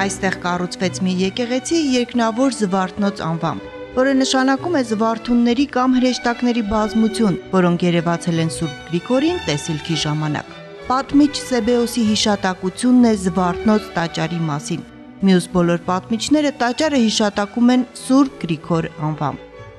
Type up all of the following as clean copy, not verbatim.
Այստեղ կառուցվեց մի եկեղեցի երկնավոր Զվարթնոց անվամբ, որը նշանակում է զվարթունների կամ հրեշտակների բազմություն, որոնք երևացել են Սուրբ Գրիգորին տեսիլքի ժամանակ։ Պատմիչ Սեբեոսի հիշատակությունն է Զվարթնոց տաճարի մասին։ Մյուս բոլոր պատմիչները տաճարը հիշատակում են Սուրբ Գրիգոր անվամբ։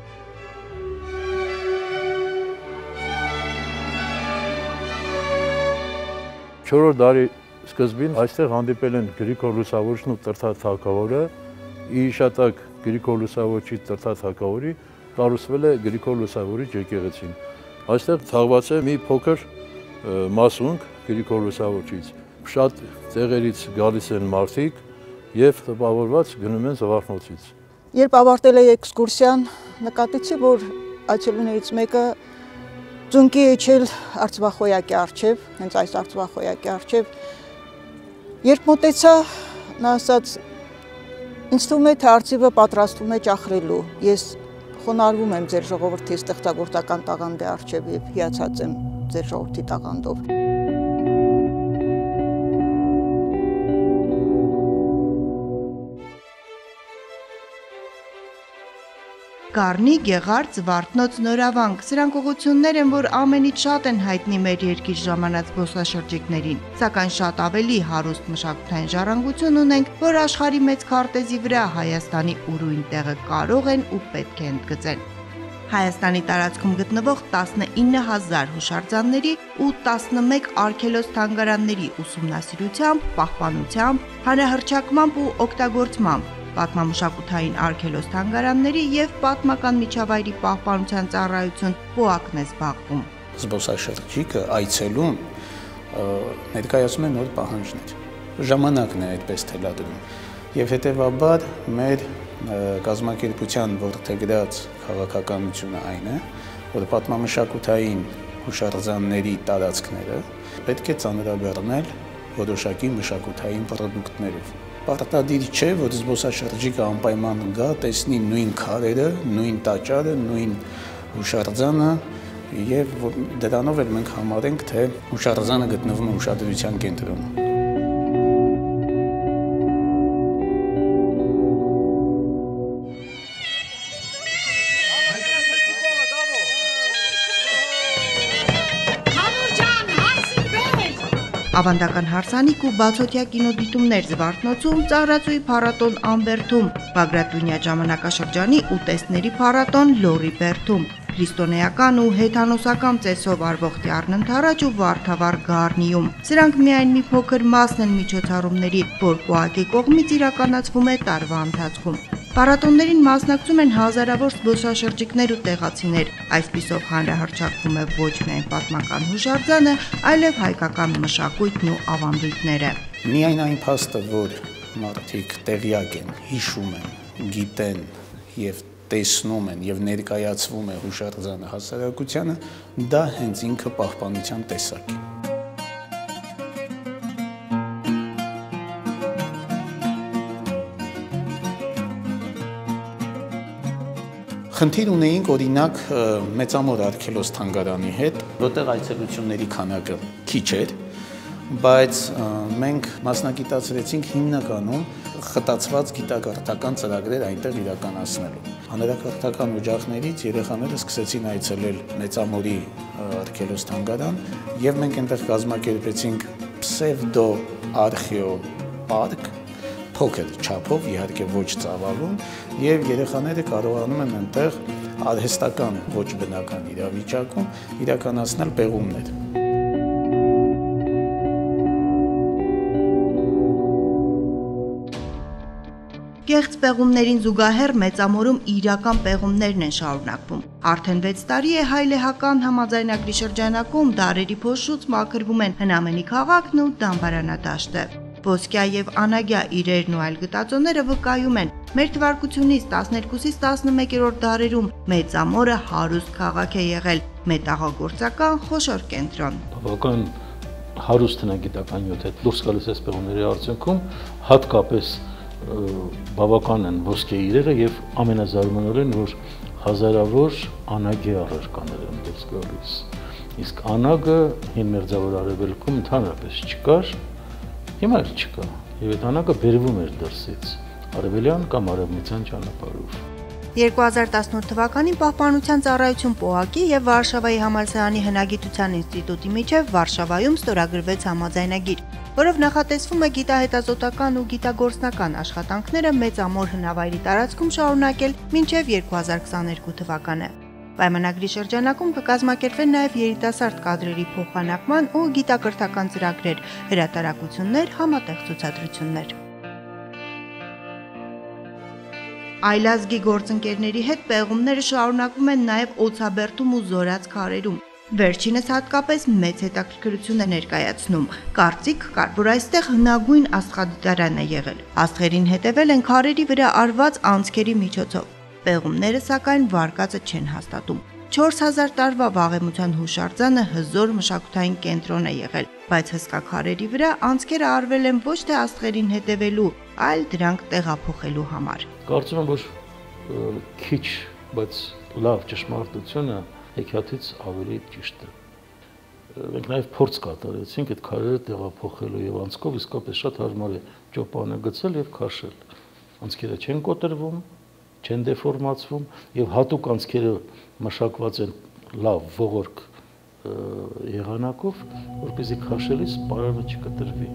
Չորրորդ դարի սկզբին այստեղ հանդիպել են Գրիգոր Լուսավորչն ու Տրթա թագավորը։ Ի հիշատակ Գրիգոր Լուսավորչի Տրթա թագավորի կառուցվել է Գրիգոր Լուսավորիչ եկեղեցին։ Այստեղ թաղված է մի փոքր մասունք Գրիգոր Լուսավորչից։ Շատ տեղերից գալիս են մարդիկ եւ տպավորված գնում են Զվարթնոցից։ Երբ ավարտել է էքսկուրսիան, նկատեցի, որ այցելուներից մեկը ծունկի իջել արծվախոյակի առջև, հենց այս արծվախոյակի առջև։ Երբ մոտեցա, նա ասաց, ինձ թվում է, թե արծիվը պատրաստվում է ճախրելու։ Ես խոնարհվում եմ ձեր ժողովրդի ստեղծագործական տաղանդի առջև եւ հիացած եմ ձեր ժողովրդի տաղանդով։ Կարնի, Գեղարդ, Զվարթնոց, Նորավանք, սրանք ուղղություններ են, որ ամենից շատ են հայտնի մեր երկիր ժամանած զբոսաշրջիկներին, սակայն շատ ավելի հարուստ մշակութային ժառանգություն ունենք, որ աշխարհի մեծ քարտեզի վրա Հայաստանի ուրույն տեղը կարող են ու պետք է ընդգծեն։ Հայաստանի տարածքում գտնվող 19000 հուշարձանների ու 11 արգելոց թանգարանների ուսումնասիրությամբ, պահպանությամբ, հանրահռչակմամբ ու օգտագործմամբ, պատմամշակութային արգելոց թանգարանների եւ պատմական միջավայրի պահպանության ծառայություն ՊՈԱԿ-ն է զբաղվում։ Զբոսաշրջիկը այցելում ներկայացում է նոր պահանջներ։ Ժամանակն է այդպես թելադրում եւ հետեւաբար մեր կազմակերպության որդեգրած քաղաքականությունը այն է, որ պատմամշակութային հուշարձանների տարածքները պետք է ծանրաբեռնել որոշակի մշակութային պրոդուկտներով։ Պարտադիր չէ, որ զբոսաշրջիկը անպայման գա, տեսնի նույն քարերը, նույն տաճարը, նույն հուշարձանը եւ դրանով էլ մենք համարենք, թե հուշարձանը գտնվում է ուշադրության կենտրոնում։ Ավանդական հարսանիք ու բացօթյա կինոդիտումներ Զվարթնոցում, Ծաղրածուի փառատոն Ամբերդում, Բագրատունյա ժամանակաշրջանի ուտեստների փառատոն Լոռի Բերդում, քրիստոնեական ու հեթանոսական ծեսով արվող Տյառնընթարաճ ու Վարդավառ Գառնիում։ Սրանք միայն մի փոքր մասն են միջոցառումների, որ ՊՈԱԿ-ի կողմից իրականացվում է տարվա ընթացքում։ Փառատոններին մասնակցում են հազարավոր զբոսաշրջիկներ ու տեղացիներ, այսպիսով հանրահռչակվում է ոչ միայն պատմական հուշարձանը, այլև հայկական մշակույթն ու ավանդույթները։ Միայն այն փաստը, որ մարդիկ տեղյակ են, հիշում են, գիտեն եւ տեսնում են եւ ներկայացվում է հուշարձանը հասարակությանը, դա հենց ինքը պահպանության տեսակ է։ Խնդիր ունեինք օրինակ Մեծամոր արգելոց թանգարանի հետ, որտեղ այցելությունների քանակը քիչ էր, բայց մենք մասնագիտացրեցինք հիմնականում խտացված գիտակարդական ծրագրեր այնտեղ իրականացնելու։ Հանրակրթական օջախներից երեխաները սկսեցին այցելել Մեծամորի արգելոց թանգարան եւ մենք այնտեղ կազմակերպեցինք պսևդո արխեո պարկ, փոքր չափով, իհարկե ոչ ծավալուն, եւ երեխաները կարողանում են այնտեղ արհեստական ոչ բնական իրավիճակում իրականացնել պեղումներ։ Կեղծ պեղումներին զուգահեռ Մեծամորում իրական պեղումներն են շարունակվում։ Արդեն 6 տարի է հայ լեհական համաձայնագրի շրջանակում դարերի փոշուց մաքրվում են Հնամենի քաղաքն ու Դամբարանադաշտը։ Ոսկյա եւ անագյա իրերն ու այլ գտածոները վկայում են, մեր թվարկությունից 12-ից 11-րդ դարերում Մեծամորը հարուստ քաղաք է եղել, մետաղագործական խոշոր կենտրոն։ Բավական հարուստ հնագիտական նյութ է դուրս գալիս այս պեղումների արդյունքում, հատկապես բավական են ոսկե իրերը եւ ամենազարմանալին, որ հազարավոր անագի առարկաներ են դուրս գալիս։ Իսկ անագը հին մերձավոր արևելքում ընդհանրապես չկար, Հիմա էլ չկա։ Եվ այդ հանակը բերվում էր դրսից, արևելյան կամ արևմտյան ճանապարհով։ 2018 թվականին Պահպանության ծառայություն ՊՕԱԿ-ի եւ Վարշավայի համալսարանի հնագիտության ինստիտուտի միջև Վարշավայում ստորագրվեց համաձայնագիր, որով նախատեսվում է գիտահետազոտական ու գիտագործնական աշխատանքները Մեծամոր հնավայրի տարածքում շարունակել մինչև 2022 թվականը։ Պայմանագրի շրջանակում կկազմակերպվեն նաև երիտասարդ կադրերի փոխանակման ու գիտակրթական ծրագրեր, հրատարակություններ, համատեղ ցուցադրություններ։ Այլազգի գործընկերների հետ պեղումները շարունակվում են նաև Օձաբերդում ու Զորաց քարերում։ Վերջինս հատկապես մեծ հետաքրքրություն է ներկայացնում։ Կարծիք կար, որ այստեղ հնագույն աստղադիտարան է եղել։ Աստղերին հետևել են քարերի վրա արված անցքերի միջոցով։ Պեղումները սակայն վարկածը չեն հաստատում։ 4000 տարվա վաղեմության հուշարձանը հզոր մշակութային կենտրոն է եղել, բայց հսկա քարերի վրա անցքերը արվել են ոչ թե աստղերին հետևելու, այլ դրանք տեղափոխելու համար։ Կարծում եմ, որ քիչ, բայց լավ ճշմարտությունը հեքիաթից ավելի ճիշտ է։ Մենք նաև փորձ կատարեցինք այդ քարերը տեղափոխելու եւ անցքով իսկապես շատ հարմար է ճոպանը գցել եւ քաշել։ Անցքերը չեն կոտրվում, չեն դեֆորմացվում եւ հատուկ անցքերը մշակված են լավ ողորկ եղանակով, որպեսզի քաշելիս պարանը չկտրվի։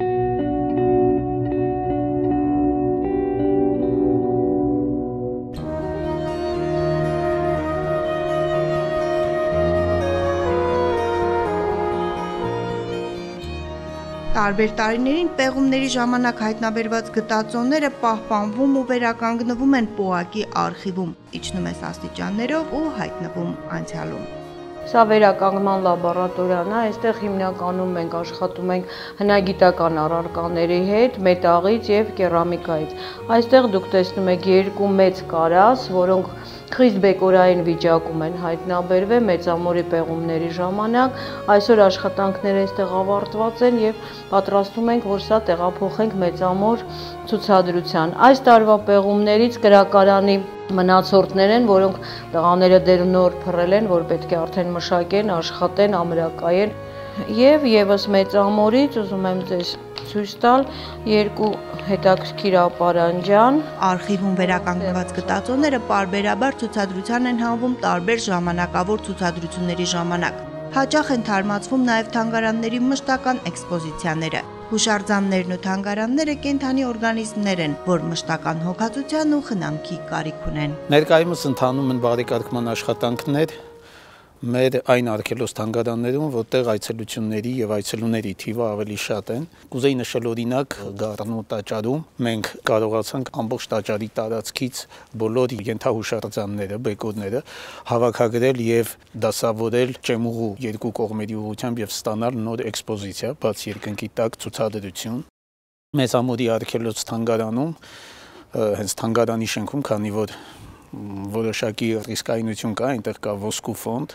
Տարբեր տարիներին պեղումների ժամանակ հայտնաբերված գտածոները պահպանվում ու վերականգնվում են ՊՕԱԿ-ի արխիվում, իջնում է աստիճաններով ու հայտնվում անցյալում։ Սա վերականգնման լաբորատորիան է, այստեղ հիմնականում մենք աշխատում ենք հնագիտական առարկաների հետ, մետաղից եւ կերամիկայից։ Այստեղ դուք տեսնում եք երկու մեծ կարաս, որոնք խիստ բեկորային վիճակում են հայտնաբերվել Մեծամորի պեղումների ժամանակ։ Այսօր աշխատանքները այստեղ ավարտված են եւ պատրաստում ենք, որ սա տեղափոխենք Մեծամոր ցուցադրության։ Այս տարվա պեղումներից գրակարանի մնացորդներ են, որոնք տղաները դեռ նոր փռել են, որ պետք է արդեն մշակեն, աշխատեն, ամրակայեն։ Եվ եւս Մեծամորից ուզում եմ ձեզ ցույց տալ երկու հետաքրքիր ապարանջան։ Արխիվում վերականգնված գտածոները պարբերաբար ցուցադրության են հանվում տարբեր ժամանակավոր ցուցադրությունների ժամանակ։ Հաճախ են թարմացվում նաև թանգարանների մշտական էքսպոզիցիաները։ Հուշարձաններն ու թանգարանները կենդանի օրգանիզմներ են, որ մշտական հոգացության ու խնամքի կարիք ունեն։ Ներկայումս ընթանում են բարեկարգման աշխատանքներ մեր այն արգելոց թանգարաններում, որտեղ այցելությունների եւ այցելուների թիվը ավելի շատ են։ Կուզեի նշել օրինակ Գառնու տաճարում մենք կարողացանք ամբողջ տաճարի տարածքից բոլոր ենթահուշարձանները, բեկորները հավաքագրել եւ դասավորել Ճեմուղու երկու կողմերի ուղղությամբ եւ ստանալ նոր էքսպոզիցիա, բաց երկնքի տակ ցուցադրություն։ Մեծամորի արգելոց թանգարանում, հենց թանգարանի շենքում, քանի որ որոշակի ռիսկայնություն կա, այնտեղ կա ոսկու ֆոնդ,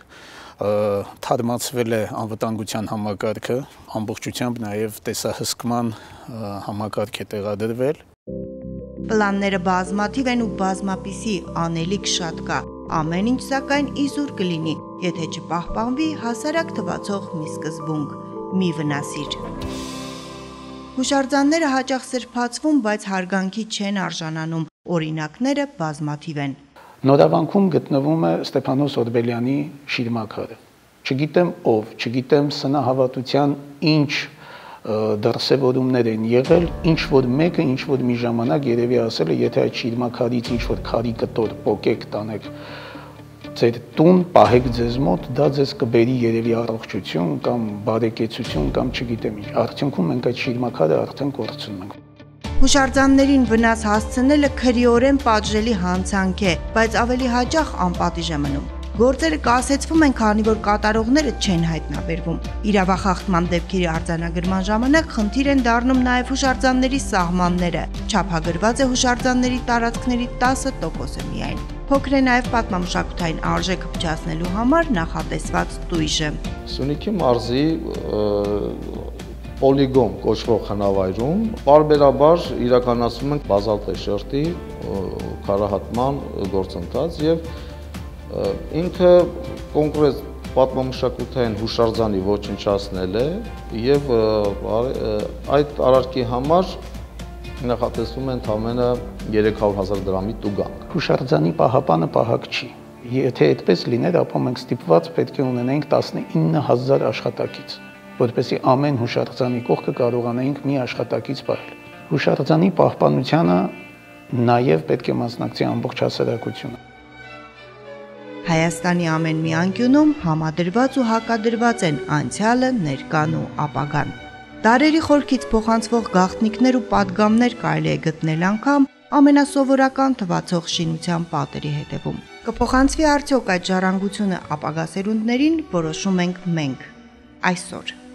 թարմացվել է անվտանգության համակարգը, ամբողջությամբ նաև տեսահսկման համակարգ է տեղադրվել։ Պլանները բազմաթիվ են ու բազմապիսի, անելիք շատ կա, ամեն ինչ սակայն իզուր կլինի, եթե չպահպանվի հասարակ թվացող մի սկզբունք՝ մի վնասիր։ Հուշարձանները հաճախ սրբացվում, բայց հարգանքի չեն արժանանում, օրինակները բազմաթիվ են։ Նորավանքում գտնվում է Ստեփանոս Օրբելյանի շիրմաքարը։ Չգիտեմ ով, չգիտեմ սնահավատության ինչ դրսևորումներ են եղել, ինչ որ մեկը, ինչ որ մի ժամանակ երևի ասել է, եթե այդ շիրմաքարից ինչ որ քարի կտոր պոկեք տանեք ձեր տուն, պահեք ձեզ մոտ, դա ձեզ կբերի երևի առողջություն կամ բարեկեցություն կամ չգիտեմ ինչ։ Արդյունքում մենք այդ շիրմաքարը արդեն կորցնում ենք։ Հուշարձաններին վնաս հասցնելը քրեորեն պատժելի հանցանք է, բայց ավելի հաճախ անպատիժ է մնում։ Գործերը կասեցվում են, քանի որ կատարողները չեն հայտնաբերվում։ Իրավախախտման դեպքերի արձանագրման ժամանակ խնդիր են դառնում նաև հուշարձանների սահմանները։ Չափագրված է հուշարձանների տարածքների 10%-ը միայն։ Փոքր է նաև պատմամշակութային արժեքը փչացնելու համար նախատեսված տույժը։ Սյունիքի մարզի Պոլիգոն կոչվող հնավայրում պարբերաբար իրականացվում են բազալտե շերտի քարահատման գործընթաց եւ ինքը կոնկրետ պատմամշակութային հուշարձանի ոչնչացնել է եւ այդ արարքի համար նախատեսվում է ընդամենը 300,000 դրամի տուգանք։ Հուշարձանի պահապանը պահակ չի։ Եթե այդպես լիներ, ապա մենք ստիպված պետք է ունենայինք 19,000 աշխատակից, որպեսզի ամեն հուշարձանի կողքը կարողանայինք մի աշխատակից պահել։ Հուշարձանի պահպանությանը նաև պետք է մասնակցի ամբողջ հասարակությունը։ Հայաստանի ամեն մի անկյունում համադրված ու հակադրված են անցյալը, ներկան ու ապագան։ Դարերի խորքից փոխանցվող գաղտնիքներ ու պատգամներ կարելի է գտնել անգամ ամենասովորական թվացող շինության պատերի հետևում։ Կփոխանցվի արդյոք այդ ժառանգությունը ապագա սերունդներին, որոշում ենք մենք այսօր։